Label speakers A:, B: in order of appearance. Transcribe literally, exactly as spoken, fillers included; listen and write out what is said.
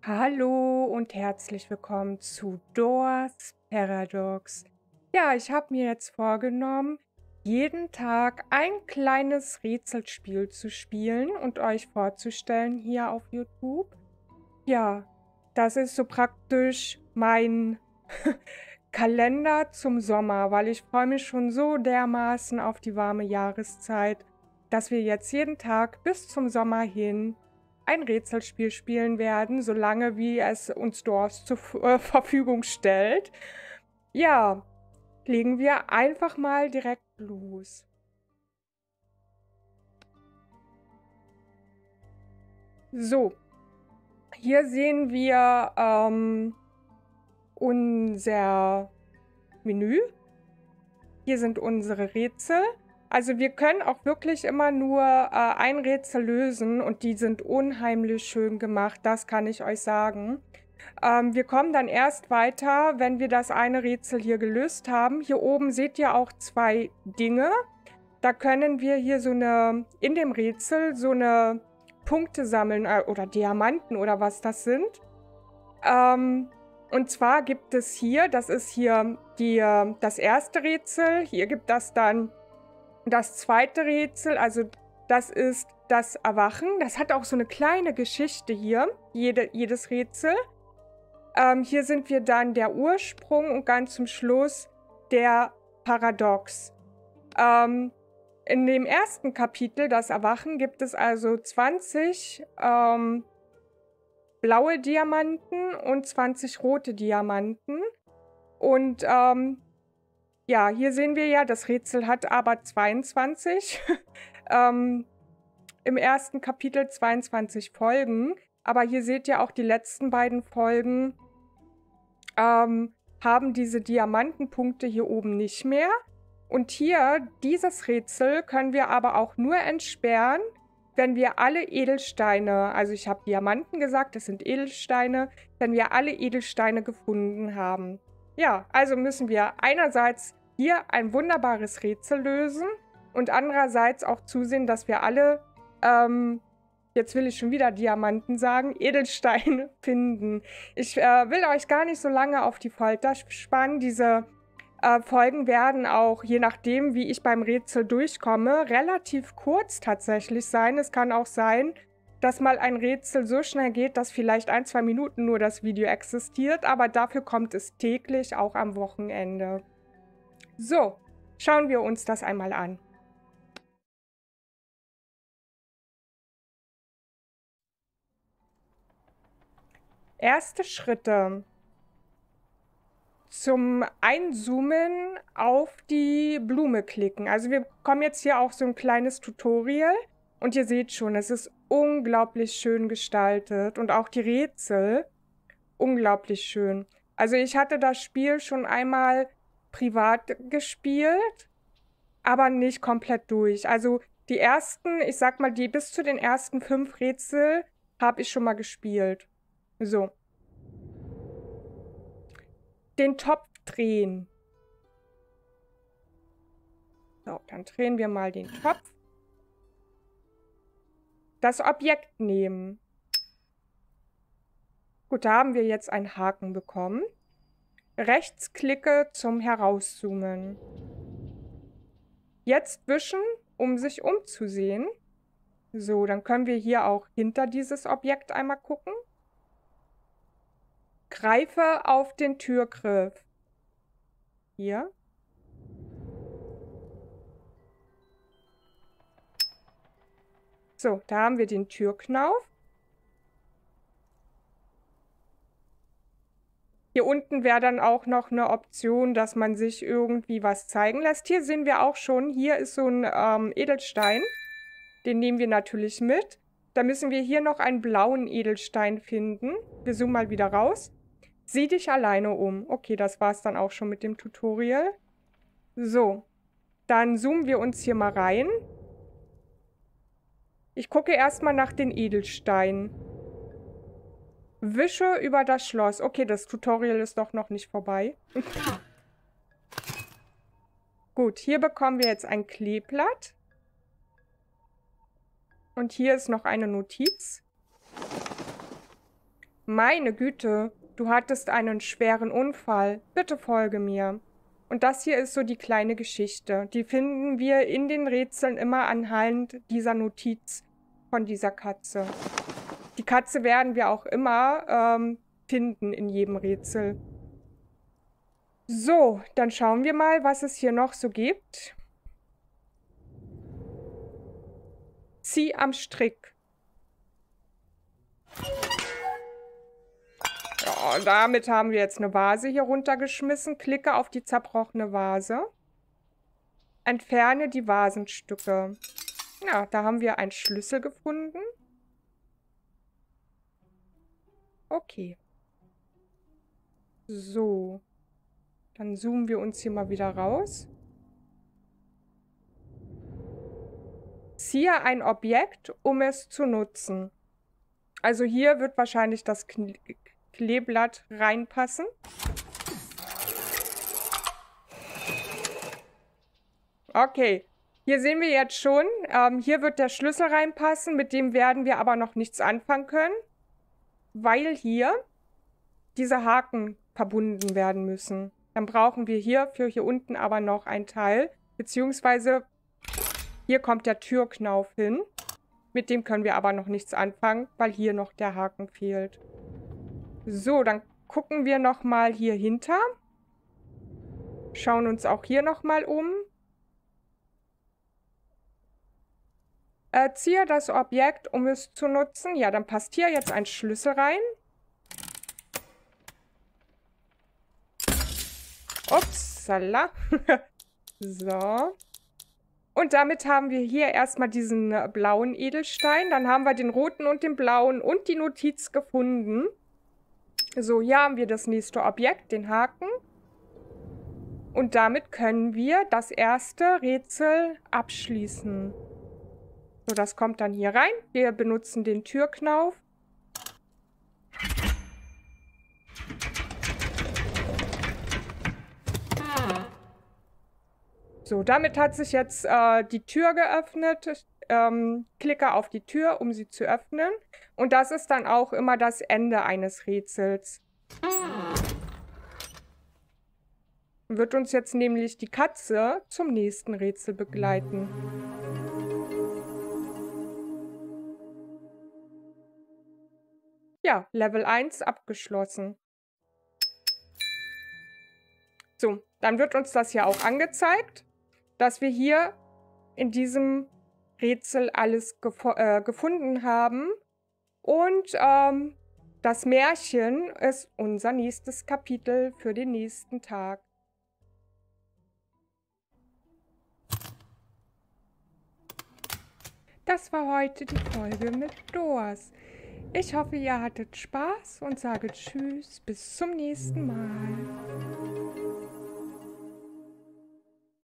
A: Hallo und herzlich willkommen zu Doors Paradox. Ja, ich habe mir jetzt vorgenommen, jeden Tag ein kleines Rätselspiel zu spielen und euch vorzustellen hier auf YouTube. Ja, das ist so praktisch mein Kalender zum Sommer, weil ich freue mich schon so dermaßen auf die warme Jahreszeit, dass wir jetzt jeden Tag bis zum Sommer hin ein Rätselspiel spielen werden, solange wie es uns Doors zur äh, Verfügung stellt. Ja, legen wir einfach mal direkt los. So, hier sehen wir ähm, unser Menü. Hier sind unsere Rätsel. Also wir können auch wirklich immer nur äh, ein Rätsel lösen und die sind unheimlich schön gemacht, das kann ich euch sagen. Ähm, wir kommen dann erst weiter, wenn wir das eine Rätsel hier gelöst haben. Hier oben seht ihr auch zwei Dinge. Da können wir hier so eine, in dem Rätsel so eine Punkte sammeln äh, oder Diamanten oder was das sind. Ähm, und zwar gibt es hier, das ist hier die, das erste Rätsel, hier gibt das dann das zweite Rätsel, also das ist das Erwachen. Das hat auch so eine kleine Geschichte hier, jede, jedes Rätsel. Ähm, hier sind wir dann der Ursprung und ganz zum Schluss der Paradox. Ähm, in dem ersten Kapitel, das Erwachen, gibt es also zwanzig ähm, blaue Diamanten und zwanzig rote Diamanten. Und ähm, ja, hier sehen wir ja, das Rätsel hat aber zweiundzwanzig. ähm, Im ersten Kapitel zweiundzwanzig Folgen. Aber hier seht ihr auch, die letzten beiden Folgen ähm, haben diese Diamantenpunkte hier oben nicht mehr. Und hier, dieses Rätsel, können wir aber auch nur entsperren, wenn wir alle Edelsteine, also ich habe Diamanten gesagt, das sind Edelsteine, wenn wir alle Edelsteine gefunden haben. Ja, also müssen wir einerseits hier ein wunderbares Rätsel lösen und andererseits auch zusehen, dass wir alle, ähm, jetzt will ich schon wieder Diamanten sagen, Edelsteine finden. Ich äh, will euch gar nicht so lange auf die Folter spannen. Diese äh, Folgen werden auch, je nachdem, wie ich beim Rätsel durchkomme, relativ kurz tatsächlich sein. Es kann auch sein, dass mal ein Rätsel so schnell geht, dass vielleicht ein, zwei Minuten nur das Video existiert, aber dafür kommt es täglich, auch am Wochenende. So, schauen wir uns das einmal an. Erste Schritte. Zum Einzoomen auf die Blume klicken. Also wir bekommen jetzt hier auch so ein kleines Tutorial. Und ihr seht schon, es ist unglaublich schön gestaltet. Und auch die Rätsel, unglaublich schön. Also ich hatte das Spiel schon einmal privat gespielt, aber nicht komplett durch. Also die ersten, ich sag mal, die bis zu den ersten fünf Rätsel habe ich schon mal gespielt. So. Den Topf drehen. So, dann drehen wir mal den Topf. Das Objekt nehmen. Gut, da haben wir jetzt einen Haken bekommen. Rechtsklicke zum Herauszoomen. Jetzt wischen, um sich umzusehen. So, dann können wir hier auch hinter dieses Objekt einmal gucken. Greife auf den Türgriff. Hier. So, da haben wir den Türknauf. Hier unten wäre dann auch noch eine Option, dass man sich irgendwie was zeigen lässt. Hier sehen wir auch schon, hier ist so ein ähm, Edelstein. Den nehmen wir natürlich mit. Da müssen wir hier noch einen blauen Edelstein finden. Wir zoomen mal wieder raus. Sieh dich alleine um. Okay, das war es dann auch schon mit dem Tutorial. So, dann zoomen wir uns hier mal rein. Ich gucke erstmal nach den Edelsteinen. Wische über das Schloss. Okay, das Tutorial ist doch noch nicht vorbei. Gut, hier bekommen wir jetzt ein Kleeblatt. Und hier ist noch eine Notiz. Meine Güte, du hattest einen schweren Unfall. Bitte folge mir. Und das hier ist so die kleine Geschichte. Die finden wir in den Rätseln immer anhand dieser Notiz von dieser Katze. Die Katze werden wir auch immer ähm, finden in jedem Rätsel. So, dann schauen wir mal, was es hier noch so gibt. Zieh am Strick. Ja, damit haben wir jetzt eine Vase hier runtergeschmissen. Klicke auf die zerbrochene Vase. Entferne die Vasenstücke. Ja, da haben wir einen Schlüssel gefunden. Okay. So. Dann zoomen wir uns hier mal wieder raus. Ziehe ein Objekt, um es zu nutzen. Also hier wird wahrscheinlich das Kle Kleeblatt reinpassen. Okay. Hier sehen wir jetzt schon, ähm, hier wird der Schlüssel reinpassen, mit dem werden wir aber noch nichts anfangen können, weil hier diese Haken verbunden werden müssen. Dann brauchen wir hier für hier unten aber noch ein Teil, beziehungsweise hier kommt der Türknauf hin. Mit dem können wir aber noch nichts anfangen, weil hier noch der Haken fehlt. So, dann gucken wir noch mal hier hinter. Schauen uns auch hier noch mal um. Äh, ziehe das Objekt, um es zu nutzen. Ja, dann passt hier jetzt ein Schlüssel rein. Upsala. So. Und damit haben wir hier erstmal diesen äh, blauen Edelstein. Dann haben wir den roten und den blauen und die Notiz gefunden. So, hier haben wir das nächste Objekt, den Haken. Und damit können wir das erste Rätsel abschließen. So, das kommt dann hier rein. Wir benutzen den Türknauf. So, damit hat sich jetzt äh, die Tür geöffnet. Ich, ähm, klicke auf die Tür, um sie zu öffnen. Und das ist dann auch immer das Ende eines Rätsels. Wird uns jetzt nämlich die Katze zum nächsten Rätsel begleiten. Ja, Level eins abgeschlossen. So, dann wird uns das hier auch angezeigt, dass wir hier in diesem Rätsel alles gef äh, gefunden haben. Und ähm, das Märchen ist unser nächstes Kapitel für den nächsten Tag. Das war heute die Folge mit Dors. Ich hoffe, ihr hattet Spaß und sage Tschüss, bis zum nächsten Mal.